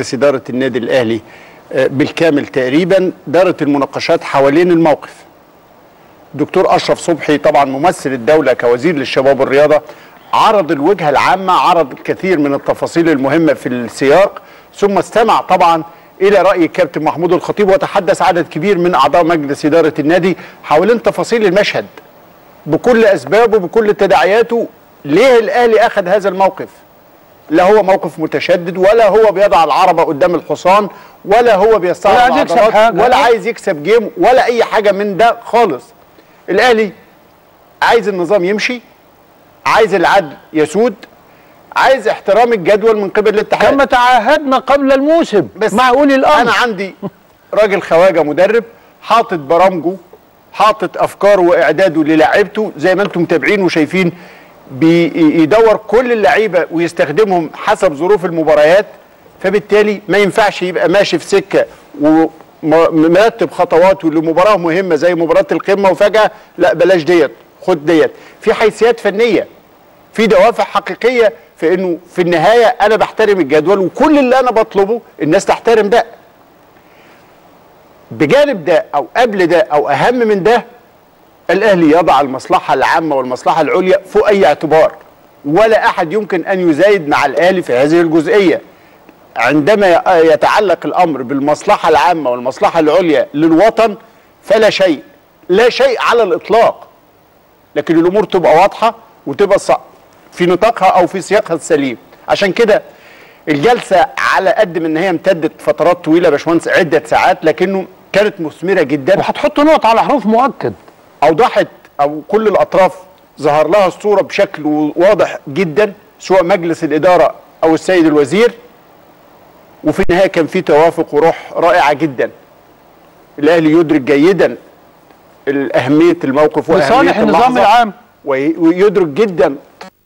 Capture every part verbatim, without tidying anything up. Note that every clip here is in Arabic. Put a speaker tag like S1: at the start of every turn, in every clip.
S1: مجلس إدارة النادي الأهلي بالكامل تقريبا دارت المناقشات حوالين الموقف. دكتور أشرف صبحي طبعا ممثل الدولة كوزير للشباب والرياضة عرض الوجهة العامة، عرض الكثير من التفاصيل المهمة في السياق، ثم استمع طبعا إلى رأي الكابتن محمود الخطيب، وتحدث عدد كبير من أعضاء مجلس إدارة النادي حوالين تفاصيل المشهد بكل أسبابه بكل تداعياته. ليه الأهلي أخذ هذا الموقف؟ لا هو موقف متشدد، ولا هو بيضع العربة قدام الحصان، ولا هو بيستعرض عضلات، ولا عايز يكسب جيم، ولا أي حاجة من ده خالص. الأهلي عايز النظام يمشي، عايز العدل يسود، عايز احترام الجدول من قبل الاتحاد
S2: كما تعاهدنا قبل الموسم مع اولي الامر.
S1: انا عندي راجل خواجه مدرب حاطط برامجه، حاطط افكاره واعداده للاعيبته زي ما انتم متابعين وشايفين، بيدور كل اللعيبه ويستخدمهم حسب ظروف المباريات. فبالتالي ما ينفعش يبقى ماشي في سكه ومرتب خطواته لمباراه مهمه زي مباراه القمه وفجاه لا بلاش ديت خد ديت. في حيثيات فنيه، في دوافع حقيقيه، في انه في النهايه انا بحترم الجدول، وكل اللي انا بطلبه الناس تحترم ده. بجانب ده او قبل ده او اهم من ده، الاهلي يضع المصلحه العامه والمصلحه العليا فوق اي اعتبار، ولا احد يمكن ان يزايد مع الاهلي في هذه الجزئيه. عندما يتعلق الامر بالمصلحه العامه والمصلحه العليا للوطن فلا شيء، لا شيء على الاطلاق. لكن الامور تبقى واضحه وتبقى في نطاقها او في سياقها السليم. عشان كده الجلسه على قد من ان هي امتدت فترات طويله يا باشمهندس عده ساعات، لكنه كانت مثمره جدا،
S2: وهتحط نقط على حروف مؤكد.
S1: اوضحت او كل الاطراف ظهر لها الصوره بشكل واضح جدا، سواء مجلس الاداره او السيد الوزير، وفي النهايه كان في توافق وروح رائعه جدا. الاهلي يدرك جيدا اهميه الموقف
S2: واهميه النظام العام،
S1: ويدرك جدا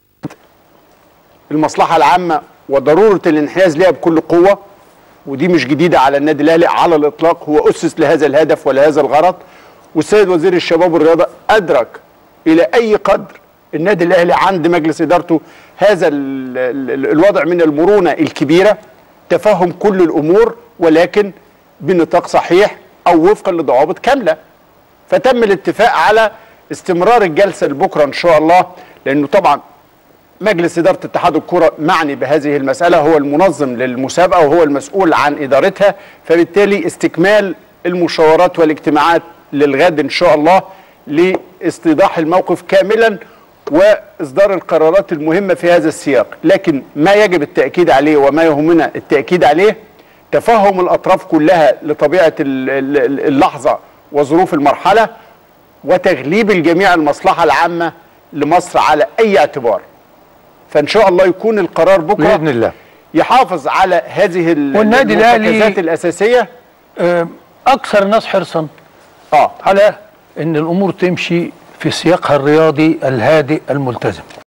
S1: المصلحه العامه وضروره الانحياز لها بكل قوه، ودي مش جديده على النادي الاهلي على الاطلاق، هو اسس لهذا الهدف ولهذا الغرض. والسيد وزير الشباب والرياضه ادرك الى اي قدر النادي الاهلي عند مجلس ادارته هذا ال ال الوضع من المرونه الكبيره، تفهم كل الامور ولكن بنطاق صحيح او وفقا لضوابط كامله. فتم الاتفاق على استمرار الجلسه لبكره ان شاء الله، لانه طبعا مجلس اداره اتحاد الكره معني بهذه المساله، هو المنظم للمسابقه وهو المسؤول عن ادارتها، فبالتالي استكمال المشاورات والاجتماعات للغد ان شاء الله لاستيضاح الموقف كاملا واصدار القرارات المهمه في هذا السياق. لكن ما يجب التاكيد عليه وما يهمنا التاكيد عليه تفهم الاطراف كلها لطبيعه اللحظه وظروف المرحله، وتغليب الجميع المصلحه العامه لمصر على اي اعتبار. فان شاء الله يكون القرار بكره
S2: باذن الله
S1: يحافظ على هذه
S2: والنادي
S1: المركزات الاساسيه.
S2: اكثر الناس حرصا
S1: اه
S2: على ان الامور تمشي في سياقها الرياضي الهادئ الملتزم.